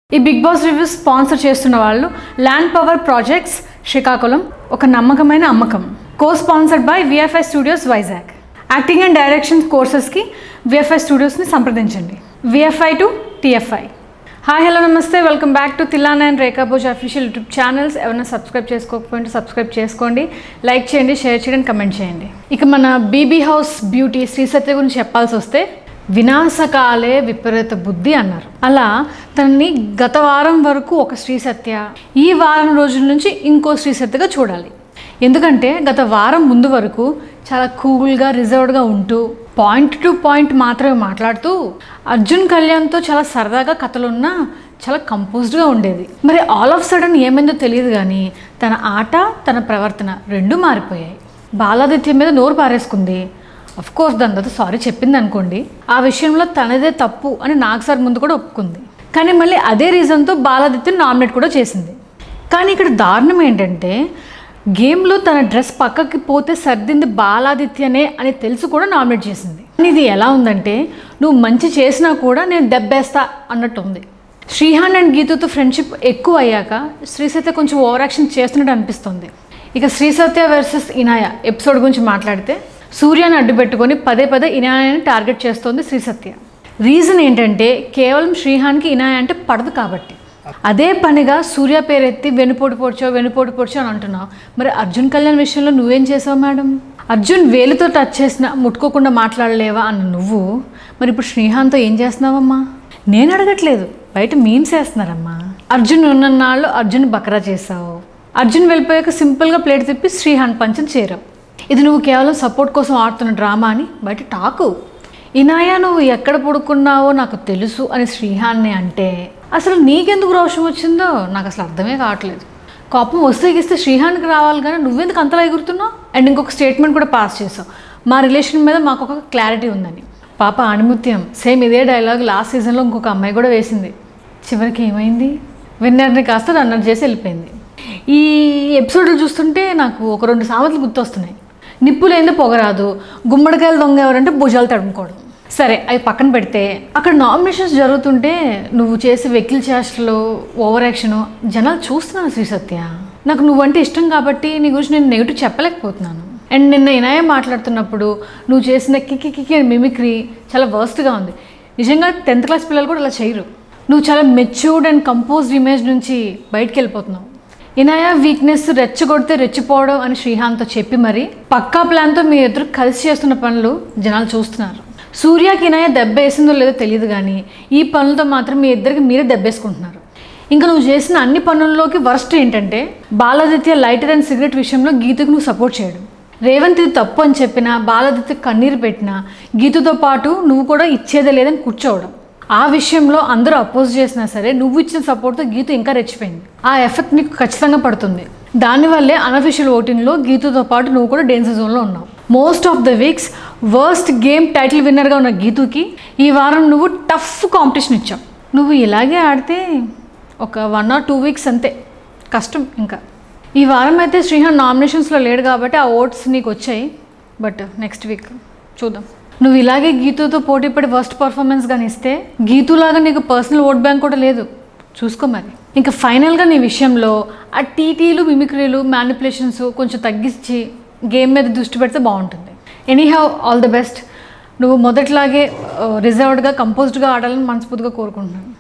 ఈ big boss reviews sponsor చేస్తున్న వాళ్ళు ల్యాండ్ పవర్ ప్రాజెక్ట్స్ శ్రీకాకుళం, ఒక నమ్మకమైన అమ్మకం. Co sponsored by VFI studios Vizag. Acting and direction కోర్సెస్కి విఎఫ్ఐ స్టూడియోస్ని సంప్రదించండి. VFI to TFI. Hi, hello, నమస్తే. Welcome back to Thillana and Rekha Bhoj official YouTube channels. ఎవరైనా సబ్స్క్రైబ్ చేసుకోకపోతే సబ్స్క్రైబ్ చేసుకోండి, లైక్ చేయండి, షేర్ చేయండి, కమెంట్ చేయండి. ఇక మన BB house beauty Sri Satya గురించి చెప్పాల్సి వస్తే, వినాశకాలే విపరీత బుద్ధి అన్నారు. అలా తనని గత వారం వరకు ఒక శ్రీ సత్య, ఈ వారం రోజుల నుంచి ఇంకో శ్రీ సత్యగా చూడాలి. ఎందుకంటే గత వారం ముందు వరకు చాలా కూల్గా రిజర్వ్డ్గా ఉంటూ పాయింట్ టు పాయింట్ మాత్రమే మాట్లాడుతూ అర్జున్ కళ్యాణ్తో చాలా సరదాగా కథలున్నా చాలా కంపోజ్డ్గా ఉండేది. మరి ఆల్ ఆఫ్ సడన్ ఏమైందో తెలియదు కానీ తన ఆట, తన ప్రవర్తన రెండూ మారిపోయాయి. బాలాదిత్య మీద నోరు పారేసుకుంది. అఫ్ కోర్స్ దాని తర్వాత సారీ చెప్పింది అనుకోండి, ఆ విషయంలో తనదే తప్పు అని నాగ్ సార్ ముందు కూడా ఒప్పుకుంది. కానీ మళ్ళీ అదే రీజన్తో బాలాదిత్యని నామినేట్ కూడా చేసింది. కానీ ఇక్కడ దారుణం ఏంటంటే, గేమ్లో తన డ్రెస్ పక్కకి పోతే సర్దింది బాలాదిత్యనే అని తెలిసి కూడా నామినేట్ చేసింది. ఇది ఎలా ఉందంటే, నువ్వు మంచి చేసినా కూడా నేను దెబ్బేస్తా అన్నట్టు ఉంది. శ్రీహాన్ అండ్ గీతుతో ఫ్రెండ్షిప్ ఎక్కువ అయ్యాక శ్రీ సత్య కొంచెం ఓవర్ యాక్షన్ చేస్తున్నట్టు అనిపిస్తుంది. ఇక శ్రీ సత్య వర్సెస్ ఇనాయ ఎపిసోడ్ గురించి మాట్లాడితే, సూర్యాన్ని అడ్డు పెట్టుకొని పదే పదే ఇనాయాని టార్గెట్ చేస్తోంది శ్రీ సత్య. రీజన్ ఏంటంటే, కేవలం శ్రీహాన్కి ఇనాయ అంటే పడదు కాబట్టి. అదే పనిగా సూర్య పేరెత్తి వెనుపోటు పొడిచావు అని అంటున్నావు. మరి అర్జున్ కళ్యాణ్ విషయంలో నువ్వేం చేసావు మేడం? అర్జున్ వేలుతో టచ్ చేసినా ముట్టుకోకుండా మాట్లాడలేవా అన్న నువ్వు మరి ఇప్పుడు శ్రీహాన్తో ఏం చేస్తున్నావమ్మా? నేను అడగట్లేదు, బయట మీమ్స్ వేస్తున్నారమ్మా. అర్జున్ ఉన్నన్నాళ్ళు అర్జున్ బకరా చేసావు. అర్జున్ వెళ్ళిపోయాక సింపుల్గా ప్లేట్ తిప్పి శ్రీహాన్ పంచని చేరావు. ఇది నువ్వు కేవలం సపోర్ట్ కోసం ఆడుతున్న డ్రామా అని బయట టాకు. ఇనాయ నువ్వు ఎక్కడ పడుకున్నావో నాకు తెలుసు అని శ్రీహాన్ని అంటే అసలు నీకెందుకు రోషం వచ్చిందో నాకు అసలు అర్థమే కావట్లేదు. కోపం వస్తే గీస్తే శ్రీహాన్కి రావాలి కానీ నువ్వెందుకు అంతలా ఎగురుతున్నావు? అండ్ ఇంకొక స్టేట్మెంట్ కూడా పాస్ చేసావు, మా రిలేషన్ మీద మాకు ఒక క్లారిటీ ఉందని. పాప ఆణిముత్యం సేమ్ ఇదే డైలాగ్ లాస్ట్ సీజన్లో ఇంకొక అమ్మాయి కూడా వేసింది. చివరికి ఏమైంది? విన్నర్ని కాస్త రన్నర్ చేసి వెళ్ళిపోయింది. ఈ ఎపిసోడ్లు చూస్తుంటే నాకు ఒక 2 సామెతలు గుర్తొస్తున్నాయి. నిప్పు లేనిదే పొగరాదు, గుమ్మడికాయలు దొంగ ఎవరంటే భుజాలు తడుముకోవడం. సరే, అవి పక్కన పెడితే అక్కడ నామినేషన్స్ జరుగుతుంటే నువ్వు చేసే వెకిల్ చేష్టలు, ఓవర్ యాక్షను జనాలు చూస్తున్నాను. శ్రీ సత్య, నాకు నువ్వంటే ఇష్టం కాబట్టి నీ గురించి నేను నెగిటివ్ చెప్పలేకపోతున్నాను. అండ్ నిన్న ఇనాయ మాట్లాడుతున్నప్పుడు నువ్వు చేసిన కిక్కి మిమిక్రీ చాలా వర్స్ట్గా ఉంది. నిజంగా 10th క్లాస్ పిల్లలు కూడా అలా చేయరు. నువ్వు చాలా మెచ్యూర్డ్ అండ్ కంపోజ్డ్ ఇమేజ్ నుంచి బయటికి వెళ్ళిపోతున్నావు. ఇనాయ వీక్నెస్ రెచ్చగొడితే రెచ్చిపోవడం అని శ్రీహాన్తో చెప్పి మరి పక్కా ప్లాన్తో మీ ఇద్దరు కలిసి చేస్తున్న పనులు జనాలు చూస్తున్నారు. సూర్యకి ఇనాయ దెబ్బ వేసిందో లేదో తెలియదు కానీ ఈ పనులతో మాత్రం మీ ఇద్దరికి మీరే దెబ్బేసుకుంటున్నారు. ఇంకా నువ్వు చేసిన అన్ని పనుల్లోకి వర్స్ట్ ఏంటంటే, బాలాదిత్య లైటర్ అండ్ సిగరెట్ విషయంలో గీతుకు నువ్వు సపోర్ట్ చేయడం. రేవంత్ ఇది తప్పు అని చెప్పినా, బాలాదిత్య కన్నీరు పెట్టినా గీతుతో పాటు నువ్వు కూడా ఇచ్చేదే లేదని కూర్చోవడం. ఆ విషయంలో అందరూ అపోజ్ చేసినా సరే నువ్వు ఇచ్చిన సపోర్ట్తో గీతు ఇంకా రెచ్చిపోయింది. ఆ ఎఫెక్ట్ నీకు ఖచ్చితంగా పడుతుంది. దానివల్లే అన్అఫీషియల్ ఓటింగ్లో గీతుతో పాటు నువ్వు కూడా డేంజర్ జోన్లో ఉన్నావు. Most of the weeks worst game title విన్నర్గా ఉన్న గీతుకి ఈ వారం నువ్వు టఫ్ కాంపిటీషన్ ఇచ్చావు. నువ్వు ఇలాగే ఆడితే ఒక 1 or 2 weeks అంతే కష్టం. ఇంకా ఈ వారం అయితే శ్రీహాన్ నామినేషన్స్లో లేడు కాబట్టి ఆ ఓట్స్ నీకు వచ్చాయి. బట్ నెక్స్ట్ వీక్ చూద్దాం. నువ్వు ఇలాగే గీతుతో పోటీపడి వర్స్ట్ పర్ఫార్మెన్స్ కానీ ఇస్తే గీతులాగా నీకు పర్సనల్ ఓట్ బ్యాంక్ కూడా లేదు, చూసుకో మరి. ఇంకా ఫైనల్గా నీ విషయంలో ఆ టీటీలు, మిమిక్రీలు, మ్యానిపులేషన్స్ కొంచెం తగ్గించి గేమ్ మీద దృష్టి పెడితే బాగుంటుంది. Anyhow, all the best. నువ్వు మొదట్లాగే రిజర్వ్డ్గా, కంపోజ్డ్గా ఆడాలని మనస్ఫూర్తిగా కోరుకుంటున్నాను.